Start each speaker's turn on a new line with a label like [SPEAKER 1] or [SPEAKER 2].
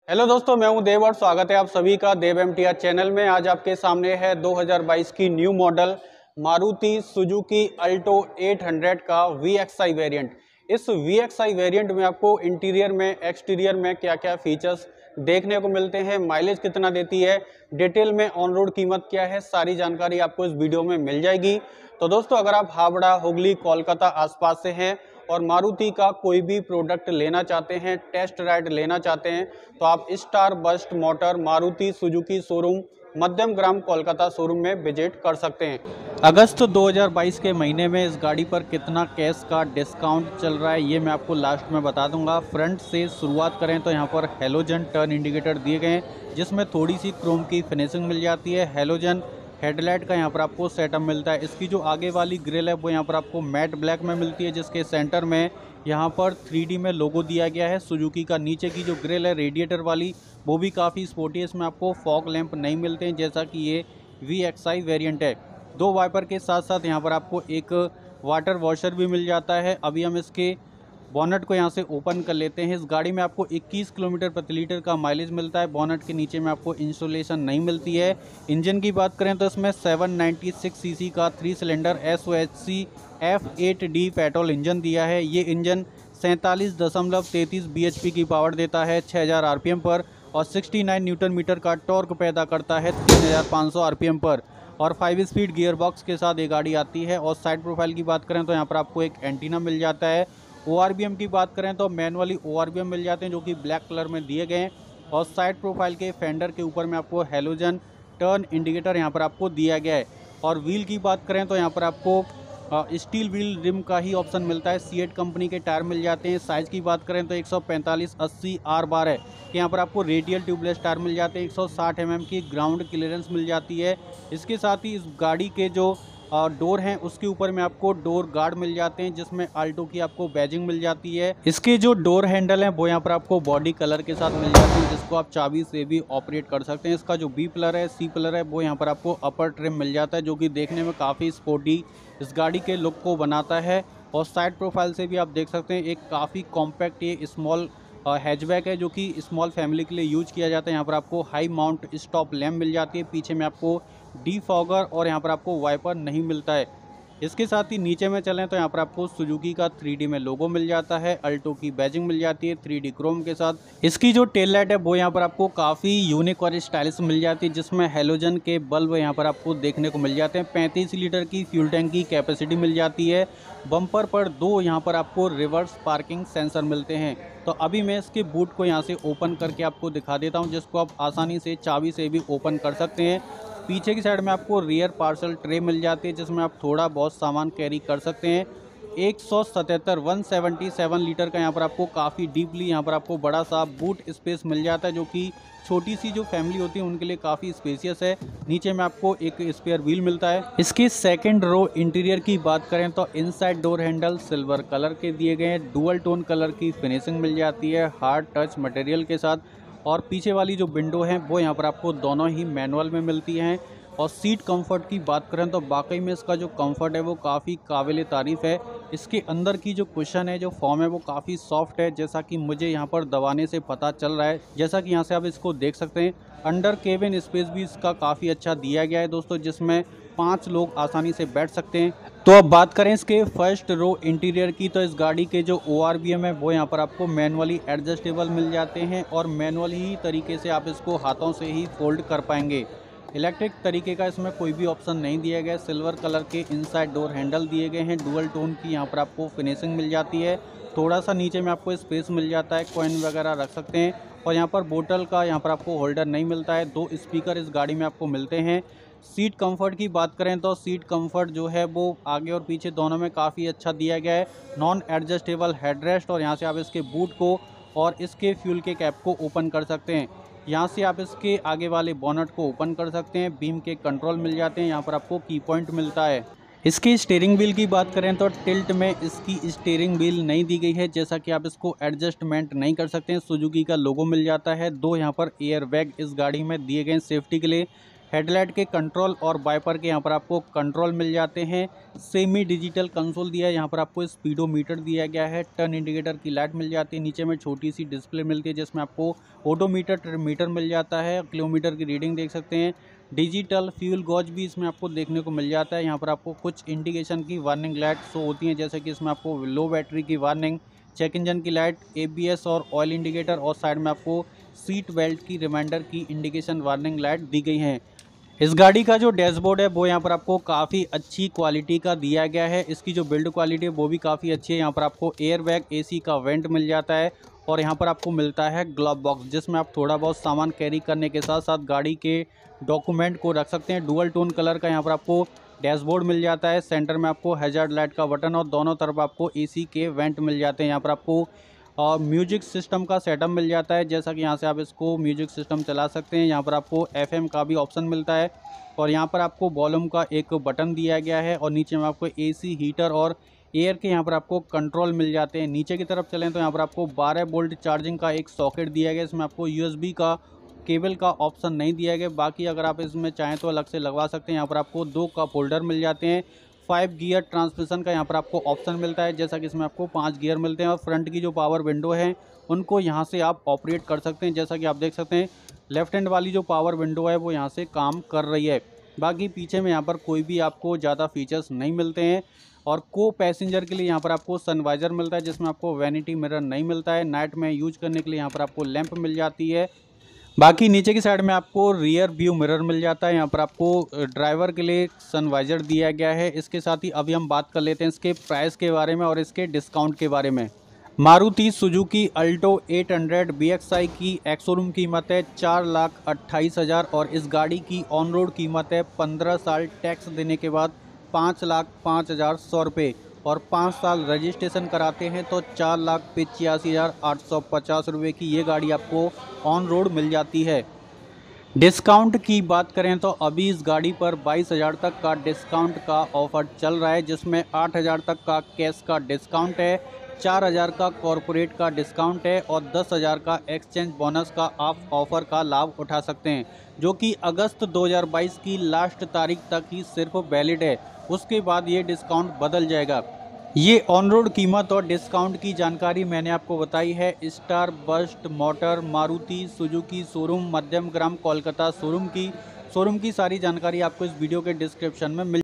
[SPEAKER 1] Hello दोस्तों, मैं हूं देव और स्वागत है आप सभी का देव एमटीआर चैनल में। आज आपके सामने है 2022 की new model Maruti Suzuki Alto 800 का VXI वेरिएंट। इस VXI वेरिएंट में आपको इंटीरियर में, एक्सटीरियर में क्या क्या फीचर्स देखने को मिलते हैं, माइलेज कितना देती है, डिटेल में ऑन रोड कीमत क्या है, सारी जानकारी आपको इस वीडियो में मिल जाएगी। तो दोस्तों, अगर आप हावड़ा, हुगली, कोलकाता आसपास से हैं और मारुति का कोई भी प्रोडक्ट लेना चाहते हैं, टेस्ट राइड लेना चाहते हैं, तो आप star bust motor Maruti Suzuki showroom Madhyamgram Kolkata showroom में विजिट कर सकते हैं। अगस्त 2022 के महीने में इस गाड़ी पर कितना कैश का डिस्काउंट चल रहा है ये मैं आपको लास्ट में बता दूंगा। फ्रंट से शुरुआत करें तो यहाँ पर हेलोजन टर्न इंडिकेटर दिए गए हैं, जिसमें थोड़ी सी क्रोम की फिनिशिंग मिल जाती है। हेलोजन हेडलाइट का यहाँ पर आपको सेटअप मिलता है। इसकी जो आगे वाली ग्रिल है वो यहाँ पर आपको मैट ब्लैक में मिलती है, जिसके सेंटर में यहाँ पर 3D में लोगो दिया गया है सुजुकी का। नीचे की जो ग्रिल है रेडिएटर वाली वो भी काफ़ी स्पोर्टी है। इसमें आपको फॉग लैंप नहीं मिलते हैं, जैसा कि ये VXI वेरिएंट है। दो वाइपर के साथ साथ यहाँ पर आपको एक वाटर वॉशर भी मिल जाता है। अभी हम इसके बोनट को यहाँ से ओपन कर लेते हैं। इस गाड़ी में आपको 21 किलोमीटर प्रति लीटर का माइलेज मिलता है। बोनट के नीचे में आपको इंस्टॉलेशन नहीं मिलती है। इंजन की बात करें तो इसमें 796 सीसी का 3 cylinder SOHC F8D petrol engine दिया है। ये इंजन 47.33 bhp की पावर देता है 6000 RPM पर और 69 न्यूटन मीटर का टॉर्क पैदा करता है 3500 RPM पर और 5 स्पीड गियर बॉक्स के साथ ये गाड़ी आती है। और साइड प्रोफाइल की बात करें तो यहाँ पर आपको एक एंटीना मिल जाता है। ORBM की बात करें तो मैनुअली ORBM मिल जाते हैं, जो कि ब्लैक कलर में दिए गए हैं। और साइड प्रोफाइल के फेंडर के ऊपर में आपको हेलोजन टर्न इंडिकेटर यहाँ पर आपको दिया गया है। और व्हील की बात करें तो यहाँ पर आपको स्टील व्हील रिम का ही ऑप्शन मिलता है। सीएट कंपनी के टायर मिल जाते हैं। साइज़ की बात करें तो 145/80 R/बार है। यहाँ पर आपको रेडियल ट्यूबलेस टायर मिल जाते हैं। 160 mm की ग्राउंड क्लियरेंस मिल जाती है। इसके साथ ही इस गाड़ी के जो डोर हैं उसके ऊपर में आपको डोर गार्ड मिल जाते हैं, जिसमें आल्टो की आपको बैजिंग मिल जाती है। इसके जो डोर हैंडल हैं वो यहाँ पर आपको बॉडी कलर के साथ मिल जाते हैं, जिसको आप चाबी से भी ऑपरेट कर सकते हैं। इसका जो B पिलर है, C पिलर है, वो यहाँ पर आपको अपर ट्रिम मिल जाता है, जो कि देखने में काफ़ी स्पोर्टी इस गाड़ी के लुक को बनाता है। और साइड प्रोफाइल से भी आप देख सकते हैं एक काफ़ी कॉम्पैक्ट ये स्मॉल हैचबैक है, जो कि स्मॉल फैमिली के लिए यूज किया जाता है। यहाँ पर आपको हाई माउंट स्टॉप लैम्प मिल जाती है। पीछे में आपको डीफॉगर और यहाँ पर आपको वाइपर नहीं मिलता है। इसके साथ ही नीचे में चलें तो यहाँ पर आपको सुजुकी का 3D में लोगो मिल जाता है। अल्टो की बैजिंग मिल जाती है 3D क्रोम के साथ। इसकी जो टेल लाइट है वो यहाँ पर आपको काफ़ी यूनिक और स्टाइलिश मिल जाती है, जिसमें हेलोजन के बल्ब यहाँ पर आपको देखने को मिल जाते हैं। 35 लीटर की फ्यूल टैंक की कैपेसिटी मिल जाती है। बम्पर पर दो यहाँ पर आपको रिवर्स पार्किंग सेंसर मिलते हैं। तो अभी मैं इसके बूट को यहाँ से ओपन करके आपको दिखा देता हूँ, जिसको आप आसानी से चाबी से भी ओपन कर सकते हैं। पीछे की साइड में आपको रियर पार्सल ट्रे मिल जाती है, जिसमें आप थोड़ा बहुत सामान कैरी कर सकते हैं। 177 लीटर का यहाँ पर आपको काफ़ी डीपली यहाँ पर आपको बड़ा सा बूट स्पेस मिल जाता है, जो कि छोटी सी जो फैमिली होती है उनके लिए काफ़ी स्पेसियस है। नीचे में आपको एक स्पेयर व्हील मिलता है। इसकी सेकंड रो इंटीरियर की बात करें तो inside door handle silver colour के दिए गए हैं। डुअल टोन कलर की फिनिशिंग मिल जाती है हार्ड टच मटेरियल के साथ। और पीछे वाली जो विंडो है वो यहाँ पर आपको दोनों ही मैनुअल में मिलती हैं। और सीट कंफर्ट की बात करें तो वाकई में इसका जो कंफर्ट है वो काफ़ी काबिल तारीफ़ है। इसके अंदर की जो कुशन है, जो फॉर्म है, वो काफ़ी सॉफ्ट है, जैसा कि मुझे यहाँ पर दबाने से पता चल रहा है। जैसा कि यहाँ से आप इसको देख सकते हैं। अंडर केबिन स्पेस भी इसका काफ़ी अच्छा दिया गया है दोस्तों, जिसमें 5 लोग आसानी से बैठ सकते हैं। तो अब बात करें इसके फर्स्ट रो इंटीरियर की, तो इस गाड़ी के जो ORBM है वो यहाँ पर आपको मैनुअली एडजस्टेबल मिल जाते हैं और मैनुअल ही तरीके से आप इसको हाथों से ही फोल्ड कर पाएंगे। इलेक्ट्रिक तरीके का इसमें कोई भी ऑप्शन नहीं दिया गया। सिल्वर कलर के इनसाइड डोर हैंडल दिए गए हैं। डुअल टोन की यहाँ पर आपको फिनिशिंग मिल जाती है। थोड़ा सा नीचे में आपको स्पेस मिल जाता है, कॉइन वगैरह रख सकते हैं। और यहाँ पर बोतल का यहाँ पर आपको होल्डर नहीं मिलता है। 2 स्पीकर इस गाड़ी में आपको मिलते हैं। सीट कंफर्ट की बात करें तो सीट कंफर्ट जो है वो आगे और पीछे दोनों में काफ़ी अच्छा दिया गया है। नॉन एडजस्टेबल हेडरेस्ट और यहाँ से आप इसके बूट को और इसके फ्यूल के कैप को ओपन कर सकते हैं। यहाँ से आप इसके आगे वाले बोनट को ओपन कर सकते हैं। बीम के कंट्रोल मिल जाते हैं। यहाँ पर आपको की पॉइंट मिलता है। इसकी स्टीयरिंग व्हील की बात करें तो टिल्ट में इसकी स्टीयरिंग व्हील नहीं दी गई है, जैसा कि आप इसको एडजस्टमेंट नहीं कर सकते हैं। सुजुकी का लोगो मिल जाता है। 2 यहाँ पर एयर बैग इस गाड़ी में दिए गए सेफ्टी के लिए। हेडलाइट के कंट्रोल और वाइपर के यहाँ पर आपको कंट्रोल मिल जाते हैं। सेमी डिजिटल कंसोल दिया है, यहाँ पर आपको स्पीडोमीटर दिया गया है। टर्न इंडिकेटर की लाइट मिल जाती है। नीचे में छोटी सी डिस्प्ले मिलती है जिसमें आपको ओडोमीटर, ट्रिमीटर मिल जाता है। किलोमीटर की रीडिंग देख सकते हैं। डिजिटल फ्यूल गॉज भी इसमें आपको देखने को मिल जाता है। यहाँ पर आपको कुछ इंडिकेशन की वार्निंग लाइट शो होती हैं, जैसे कि इसमें आपको लो बैटरी की वार्निंग, चेक इंजन की लाइट, ABS और ऑयल इंडिकेटर, और साइड में आपको सीट बेल्ट की रिमाइंडर की इंडिकेशन वार्निंग लाइट दी गई हैं। इस गाड़ी का जो डैशबोर्ड है वो यहाँ पर आपको काफ़ी अच्छी क्वालिटी का दिया गया है। इसकी जो बिल्ड क्वालिटी है वो भी काफ़ी अच्छी है। यहाँ पर आपको एयरबैग, AC का वेंट मिल जाता है और यहाँ पर आपको मिलता है ग्लव बॉक्स, जिसमें आप थोड़ा बहुत सामान कैरी करने के साथ साथ गाड़ी के डॉक्यूमेंट को रख सकते हैं। डुअल टोन कलर का यहाँ पर आपको डैशबोर्ड मिल जाता है। सेंटर में आपको हैजार्ड लाइट का बटन और दोनों तरफ आपको AC के वेंट मिल जाते हैं। यहाँ पर आपको और म्यूजिक सिस्टम का सेटअप मिल जाता है, जैसा कि यहाँ से आप इसको म्यूजिक सिस्टम चला सकते हैं। यहाँ पर आपको FM का भी ऑप्शन मिलता है और यहाँ पर आपको वॉल्यूम का एक बटन दिया गया है और नीचे में आपको AC, हीटर और एयर के यहाँ पर आपको कंट्रोल मिल जाते हैं। नीचे की तरफ चलें तो यहाँ पर आपको 12 वोल्ट चार्जिंग का एक सॉकेट दिया गया है। इसमें आपको USB का केबल का ऑप्शन नहीं दिया गया। बाकी अगर आप इसमें चाहें तो अलग से लगवा सकते हैं। यहाँ पर आपको 2 कप होल्डर मिल जाते हैं। 5 गियर ट्रांसमिशन का यहाँ पर आपको ऑप्शन मिलता है, जैसा कि इसमें आपको 5 गियर मिलते हैं और फ्रंट की जो पावर विंडो है उनको यहाँ से आप ऑपरेट कर सकते हैं। जैसा कि आप देख सकते हैं लेफ्ट हैंड वाली जो पावर विंडो है वो यहाँ से काम कर रही है। बाकी पीछे में यहाँ पर कोई भी आपको ज़्यादा फीचर्स नहीं मिलते हैं। और को पैसेंजर के लिए यहाँ पर आपको सनवाइज़र मिलता है, जिसमें आपको वैनिटी मिरर नहीं मिलता है। नाइट में यूज करने के लिए यहाँ पर आपको लैंप मिल जाती है। बाकी नीचे की साइड में आपको रियर व्यू मिरर मिल जाता है। यहाँ पर आपको ड्राइवर के लिए सनवाइजर दिया गया है। इसके साथ ही अभी हम बात कर लेते हैं इसके प्राइस के बारे में और इसके डिस्काउंट के बारे में। मारुति सुजुकी अल्टो 800 BXI की एक्स शोरूम कीमत है 4,28,000 और इस गाड़ी की ऑन रोड कीमत है 15 साल टैक्स देने के बाद 5,05,100 रुपये और 5 साल रजिस्ट्रेशन कराते हैं तो 4,85,850 रुपये की ये गाड़ी आपको ऑन रोड मिल जाती है। डिस्काउंट की बात करें तो अभी इस गाड़ी पर 22,000 तक का डिस्काउंट का ऑफ़र चल रहा है, जिसमें 8,000 तक का कैश का डिस्काउंट है, 4,000 का कॉरपोरेट का डिस्काउंट है और 10,000 का एक्सचेंज बोनस का आप ऑफ़र का लाभ उठा सकते हैं, जो कि अगस्त 2022 की लास्ट तारीख तक ही सिर्फ वैलिड है। उसके बाद ये डिस्काउंट बदल जाएगा। ये ऑन रोड कीमत और डिस्काउंट की जानकारी मैंने आपको बताई है star bust motor Maruti Suzuki showroom Madhyamgram Kolkata showroom की सारी जानकारी आपको इस वीडियो के डिस्क्रिप्शन में मिल